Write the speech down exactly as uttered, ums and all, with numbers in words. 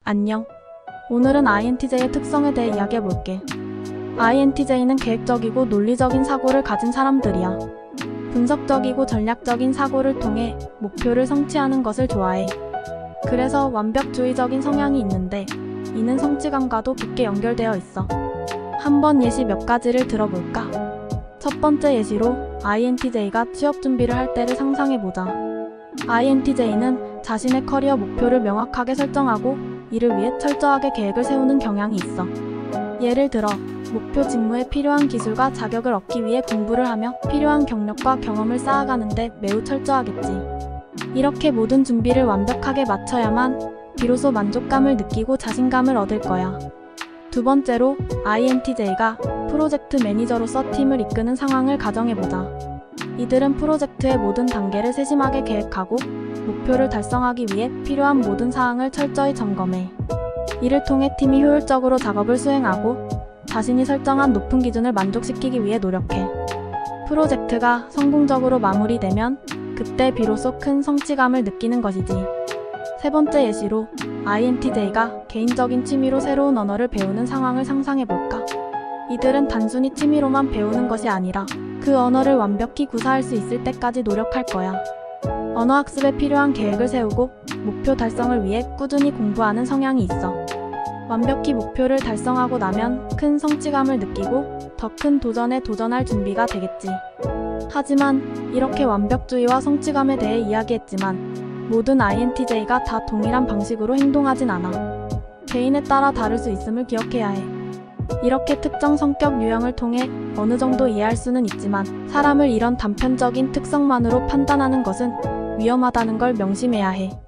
안녕. 오늘은 아이엔티제이의 특성에 대해 이야기해볼게. 아이엔티제이는 계획적이고 논리적인 사고를 가진 사람들이야. 분석적이고 전략적인 사고를 통해 목표를 성취하는 것을 좋아해. 그래서 완벽주의적인 성향이 있는데 이는 성취감과도 깊게 연결되어 있어. 한번 예시 몇 가지를 들어볼까? 첫 번째 예시로 아이엔티제이가 취업 준비를 할 때를 상상해보자. 아이엔티제이는 자신의 커리어 목표를 명확하게 설정하고 이를 위해 철저하게 계획을 세우는 경향이 있어. 예를 들어 목표 직무에 필요한 기술과 자격을 얻기 위해 공부를 하며 필요한 경력과 경험을 쌓아가는데 매우 철저하겠지. 이렇게 모든 준비를 완벽하게 마쳐야만 비로소 만족감을 느끼고 자신감을 얻을 거야. 두 번째로 아이엔티제이가 프로젝트 매니저로서 팀을 이끄는 상황을 가정해보자. 이들은 프로젝트의 모든 단계를 세심하게 계획하고 목표를 달성하기 위해 필요한 모든 사항을 철저히 점검해. 이를 통해 팀이 효율적으로 작업을 수행하고 자신이 설정한 높은 기준을 만족시키기 위해 노력해. 프로젝트가 성공적으로 마무리되면 그때 비로소 큰 성취감을 느끼는 것이지. 세 번째 예시로 아이엔티제이가 개인적인 취미로 새로운 언어를 배우는 상황을 상상해볼까? 이들은 단순히 취미로만 배우는 것이 아니라 그 언어를 완벽히 구사할 수 있을 때까지 노력할 거야. 언어학습에 필요한 계획을 세우고 목표 달성을 위해 꾸준히 공부하는 성향이 있어. 완벽히 목표를 달성하고 나면 큰 성취감을 느끼고 더 큰 도전에 도전할 준비가 되겠지. 하지만 이렇게 완벽주의와 성취감에 대해 이야기했지만 모든 아이엔티제이가 다 동일한 방식으로 행동하진 않아. 개인에 따라 다를 수 있음을 기억해야 해. 이렇게 특정 성격 유형을 통해 어느 정도 이해할 수는 있지만 사람을 이런 단편적인 특성만으로 판단하는 것은 위험하다는 걸 명심해야 해.